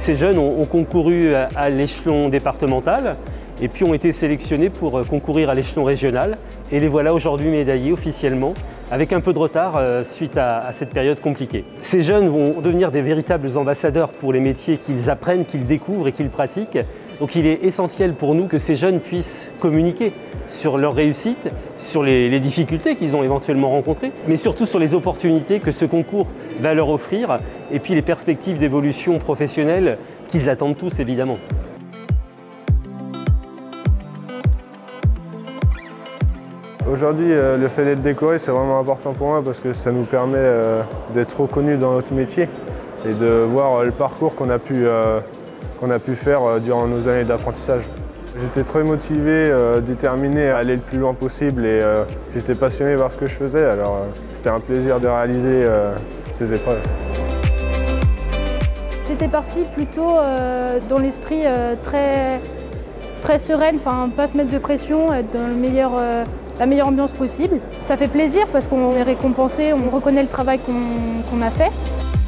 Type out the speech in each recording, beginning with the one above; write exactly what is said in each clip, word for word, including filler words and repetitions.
Ces jeunes ont, ont concouru à, à l'échelon départemental et puis ont été sélectionnés pour concourir à l'échelon régional. Et les voilà aujourd'hui médaillés officiellement, avec un peu de retard euh, suite à, à cette période compliquée. Ces jeunes vont devenir des véritables ambassadeurs pour les métiers qu'ils apprennent, qu'ils découvrent et qu'ils pratiquent. Donc il est essentiel pour nous que ces jeunes puissent communiquer sur leur réussite, sur les, les difficultés qu'ils ont éventuellement rencontrées, mais surtout sur les opportunités que ce concours va leur offrir et puis les perspectives d'évolution professionnelle qu'ils attendent tous évidemment. Aujourd'hui, euh, le fait d'être décoré, c'est vraiment important pour moi parce que ça nous permet euh, d'être reconnus dans notre métier et de voir euh, le parcours qu'on a pu, euh, qu'on a pu faire euh, durant nos années d'apprentissage. J'étais très motivé, euh, déterminé à aller le plus loin possible et euh, j'étais passionné par ce que je faisais, alors euh, c'était un plaisir de réaliser euh, ces épreuves. J'étais partie plutôt euh, dans l'esprit euh, très, très sereine, enfin pas se mettre de pression, être dans le meilleur, euh, la meilleure ambiance possible. Ça fait plaisir parce qu'on est récompensé, on reconnaît le travail qu'on qu'on a fait.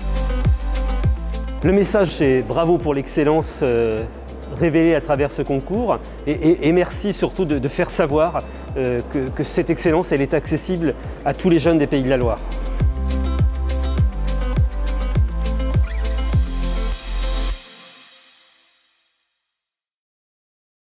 Le message c'est bravo pour l'excellence euh, révélée à travers ce concours et, et, et merci surtout de, de faire savoir euh, que, que cette excellence elle est accessible à tous les jeunes des Pays de la Loire.